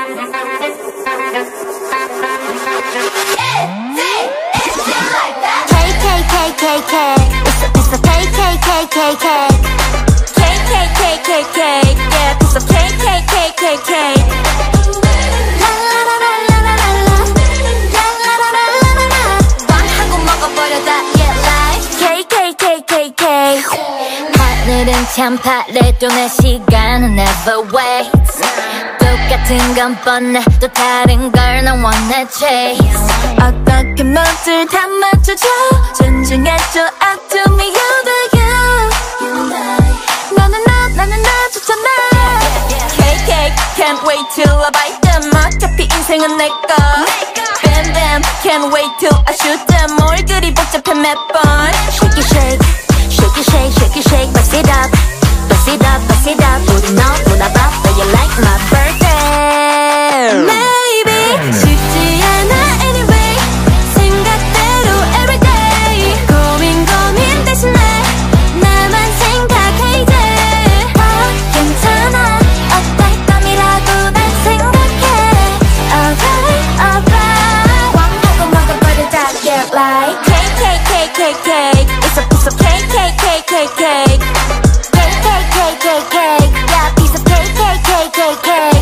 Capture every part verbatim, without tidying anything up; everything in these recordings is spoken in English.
하늘은 참 파래도 내 시간은 never waits. 똑같은 건 뻔해 또 다른 걸 난 원해 chase. 어떻게 모두 다 맞춰줘 존중해줘 up to me you the you. 너는 나 나는 나좋잖아. 케이크 can't wait till I bite them. 어차피 인생은 내꺼. Bam bam can't wait till I shoot them. 뭘 그리 복잡해 몇 번. Shake it shake shake it shake shake it shake bust it up bust it up bust it up 우리 너보다 바빠 you like my birthday. Maybe 쉽지 않아 anyway 생각대로 everyday 고민 고민 대신에 나만 생각해 이제 어 괜찮아 어떨 밤이라도 날 생각해 alright alright 왕하고 먹어버리자 get like cake cake cake cake cake it's a piece of cake cake cake cake cake cake cake cake cake cake yeah piece of cake cake cake cake cake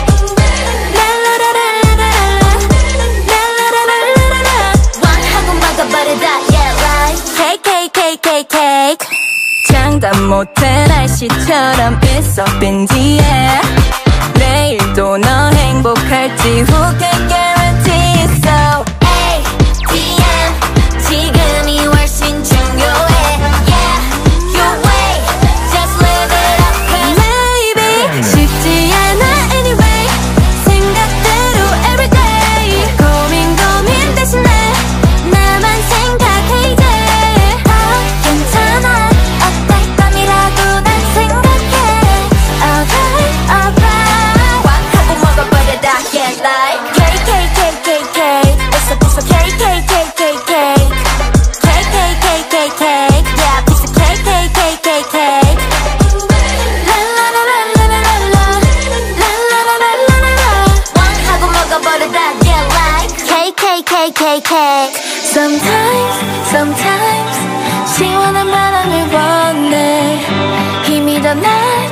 la la la la la la la la la la la la 왕하고 먹어버리자 yeah like cake cake cake cake cake 장담 못해 날씨처럼 it's up in the air 내일도 너 행복할지 who can guarantee so A T M 지금이 훨씬 중요해 yeah your way just live it up cause maybe 쉽지 않아 anyway 생각대로 everyday 고민 고민 대신에 나만 생각해 이제 어 괜찮아 어떨 밤이라도 난 생각해 alright alright 왕하고 먹어버려다 get like cake cake cake cake cake it's a piece of cake cake cake cake cake cake cake cake cake cake yeah piece of cake cake cake cake cake la la la la la la la la la la la la la la 왕하고 먹어버려다 get like cake cake cake cake cake sometimes sometimes 시원한 바람을 원해 힘이 더 나